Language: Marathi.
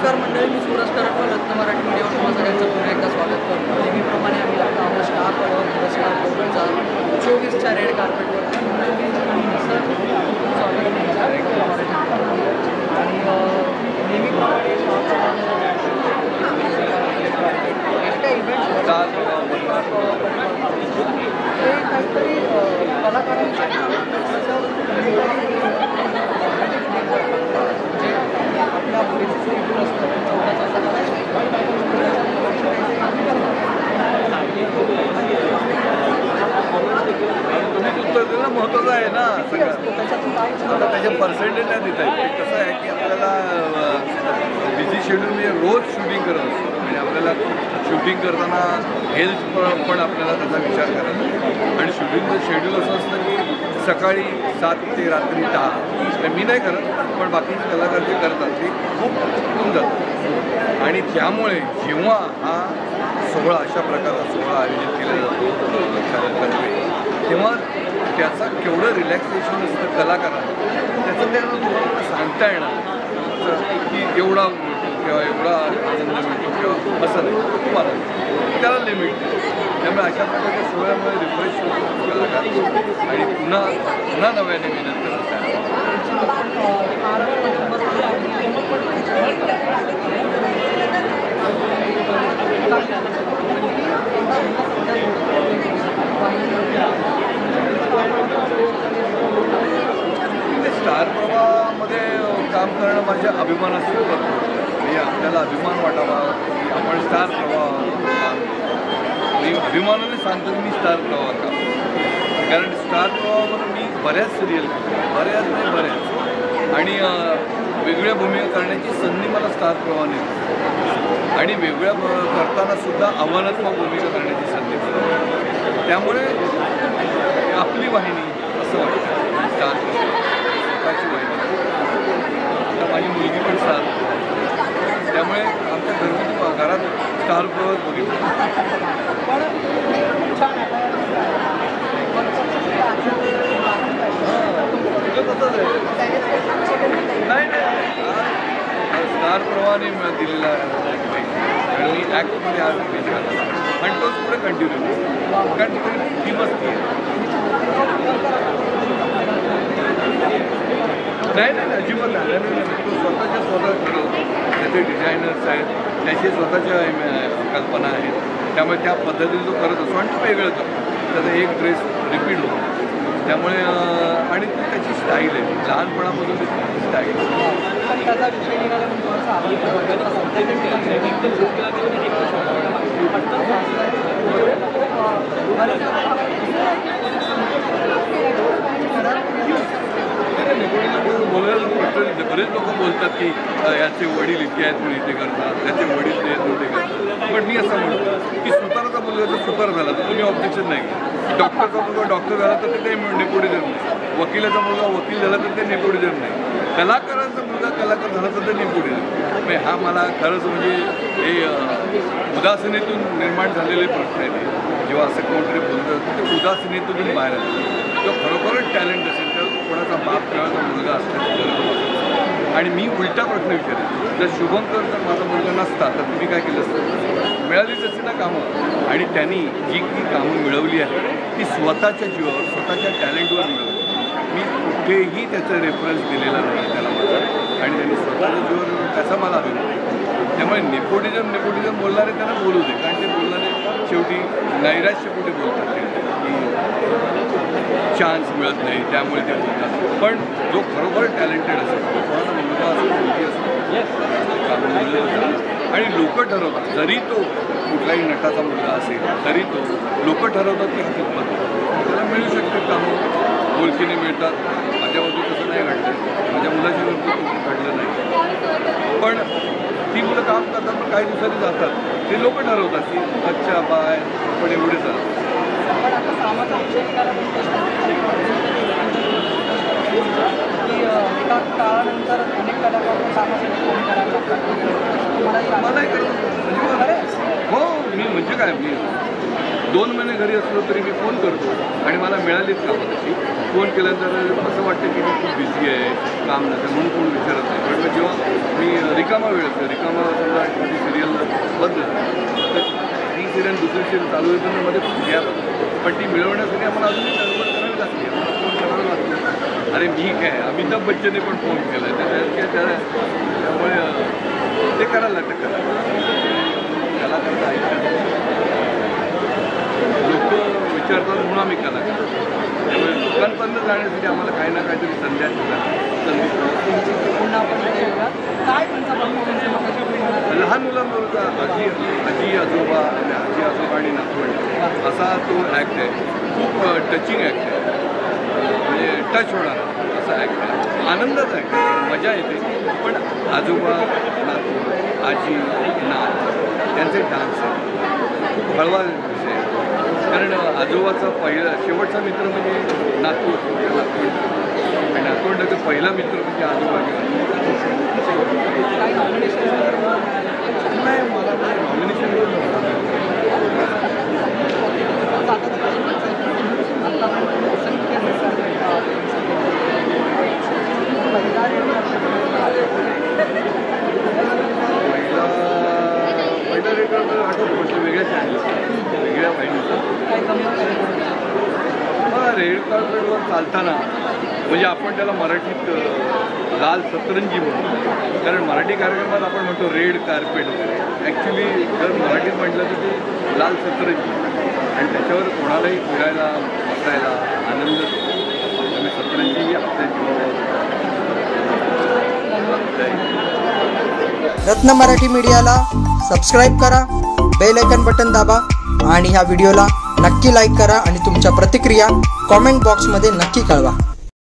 नमस्कार मंडळी, मी सूरज करटकर, रत्न मराठी मीडियावर तुम्हा सगळ्यांचं पुन्हा एकदा स्वागत करतो. नेहमीप्रमाणे आम्ही लागलो आहोत स्टार प्रवाह पुरस्कार 2024च्या रेड कार्पेटवरती आणि नेहमीप्रमाणे हे काहीतरी कलाकारांच्या आपल्या उत्तर देणं महत्त्वाचं आहे ना सगळं. आता त्याचे पर्सेंटेज नाही देता येत. कसं आहे की आपल्याला बिझी शेड्यूल म्हणजे रोज शूटिंग करत असतो आणि आपल्याला शूटिंग करताना हेल्थ पण आपल्याला त्याचा विचार करायचा आणि शूटिंगचं शेड्यूल असं असतं की सकाळी 7 ते रात्री 10. मी नाही करत पण बाकीचे कलाकार जे करतात ते खूप होऊन जातात आणि त्यामुळे जेव्हा हा सोहळा अशा प्रकारचा सोहळा आयोजित केला जातो छायाकर्ते तेव्हा त्याचा केवढं रिलॅक्सेशन असतं कलाकारांना त्याचं त्यांना तुम्हाला सांगता येणार की एवढा मिळतो किंवा एवढा आनंद मिळतो किंवा असं नाही तुम्हाला त्याला लिमिट. त्यामुळे अशा प्रकारच्या सोहळ्यामुळे रिफ्रेश होतो कलाकार आणि पुन्हा नव्याने मेहनत करत स्टार प्रवाहामध्ये काम करणं माझ्या अभिमानाचं म्हणजे आपल्याला अभिमान वाटावा की आपण स्टार प्रवाह. मी अभिमानाने सांगतो की मी स्टार प्रवाह काम कारण स्टार प्रवाहावर मी बऱ्याच सिरियल बऱ्याच आणि वेगळ्या भूमिका करण्याची संधी मला स्टार प्रवाहाने आणि वेगळ्या करताना सुद्धा आव्हानात्मक भूमिका करण्याची संधी मिळाली. त्यामुळे आपली वाहिनी असं वाटतं स्टार स्वतःची वाहिनी. आता माझी मुलगी पण स्टार त्यामुळे आमच्या घरगुती घरात स्टार प्रवाह बघितलं. तसंच आहे नाही स्टार प्रवाहाने दिलेला आणि मी ॲक्टमध्ये आज पेज घातला आणि तोच पुढे कंटिन्यू कारण ती मस्ती नाही अजिबात नाही. तो स्वतः ठरवतो. त्याचे डिझायनर्स आहेत त्याचे स्वतःच्या कल्पना आहेत त्यामुळे त्या पद्धतीने तो करत असतो आणि तो वेगळं करतो. त्याचा एक ड्रेस रिपीट होतो त्यामुळे आणि त्याची स्टाईल आहे लहानपणापासून त्याची स्टाईल बोलायला बरेच लोक बोलतात की याचे वडील इथे आहेत म्हणून इथे करतात त्याचे वडील ते आहेत ते करतात. पण मी असं म्हणतो की सुताराचा मुलगा जर सुतार झाला तर तुम्ही ऑब्जेक्शन नाही घ्या. डॉक्टरचा मुलगा डॉक्टर झाला तर ते नेपोटिझम नाही. वकिलाचा मुलगा वकील झाला तर ते नेपोटिझम नाही. कलाकारांचा मुलगा कलाकार झाला तर ते नेपोटिझम. म्हणजे हा मला खरंच म्हणजे हे उदासीनेतून निर्माण झालेले प्रश्न आहेत. जेव्हा असं कोणतरी बोलतं ते उदासीनेतून बाहेर येतं. किंवा खरोखरच टॅलेंट असेल तर कोणाचा बाप किंवा मुलगा असतो आणि मी उलटा प्रश्न विचारेन जर शुभंकर जर माझा मुलगा नसता तर तुम्ही काय केलं असतं. मिळालीच असते ना कामं आणि त्यांनी जी कामं मिळवली आहे ती स्वतःच्या जीवावर स्वतःच्या टॅलेंटवर मिळवली. मी कुठेही त्याचा रेफरन्स दिलेला नाही त्याला माझा आणि त्यांनी स्वतःच्या जीवावर त्याचा मला अभिमान. त्यामुळे नेपोटिझम बोलणारे त्यांना बोलू दे कारण ते बोलणारे शेवटी नैराश्य कुठे बोलतात ते की चान्स मिळत नाही त्यामुळे ते बोलतात. पण जो खरोखर टॅलेंटेड असेल कोणाचा मुलगा असेल मुलगी असेल आणि लोक ठरवतात जरी तो कुठल्याही नटाचा मुलगा असेल तरी तो लोक ठरवतात की कितपत त्याला मिळू शकते कामं ओळखीने मिळतात. माझ्या बाजू तसं नाही घडलं माझ्या मुलाची बाजू घडलं नाही पण ती मुलं काम करतात पण काही दिवसांनी जातात ते लोक ठरवतात की अच्छा बाय पण एवढे जातात. एका काळानंतर अनेक कलाकार मलाही करत हो मी म्हणजे काय मी 2 महिने घरी असलो तरी मी फोन करतो आणि मला मिळालीच कामं तशी. फोन केल्यानंतर असं वाटतं की मी खूप बिझी आहे काम नसेल म्हणून कोण विचारत नाही. पण किंवा जेव्हा मी रिकामा वेळ असतो, रिकामा समजा एखादी सिरियल बंद तर ती सिरियल दुसरी सिरियल चालू येतं मध्ये खूप गॅप पण ती मिळवण्यासाठी आम्हाला अजूनही तडफड करावी लागते. आम्हाला फोन करावा लागतो. अरे मी काय अमिताभ बच्चनने पण फोन केला आहे त्यामुळे ते करायला लागतं. त्याला करता ऐकतात लोक विचारतात म्हणून आम्ही कलाकार. त्यामुळे लोकांपर्यंत जाण्यासाठी आम्हाला काही ना काहीतरी संधी लहान मुलांबरोबर आजी आजोबा आणि नातवंड असा तो ॲक्ट आहे. खूप टचिंग ॲक्ट आहे. म्हणजे टच होणारा असा ॲक्ट आहे. आनंदाचा ॲक्ट आहे. मजा येते. पण आजोबा नातवंड आजी नात त्यांचे डान्स आहे. खूप हळवा विषय आहे. कारण आजोबाचा शेवटचा मित्र म्हणजे नातू आणि नातवंडाचा पहिला मित्र म्हणजे आजोबा. पहिला रेकॉर्ड आठवतो वेगळ्या चॅनल वेगळ्या वाहिनीचा रेड कार्पेटवर चालताना म्हणजे आपण त्याला मराठीत लाल सतरंजी म्हणतो. कारण मराठी कार्यक्रमात आपण म्हणतो रेड कार्पेट वगैरे. ॲक्च्युली जर मराठीत म्हटलं तर ते लाल सतरंजी आणि त्याच्यावर कोणालाही फिरायला बसायला आनंद त्यामुळे सतरंजी ही आपल्या जीवावर. रत्न मराठी मीडियाला सबस्क्राईब करा, बेल आयकन बटन दाबा आणि ह्या व्हिडिओला नक्की लाईक करा आणि तुमच्या प्रतिक्रिया कॉमेंट बॉक्समध्ये नक्की कळवा.